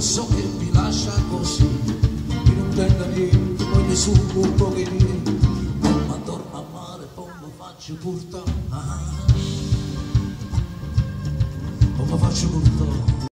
so che mi lascia così, che non tenga niente, poi ne subo un pochino, ma torno a mare, poi mi faccio portare, poi mi faccio portare.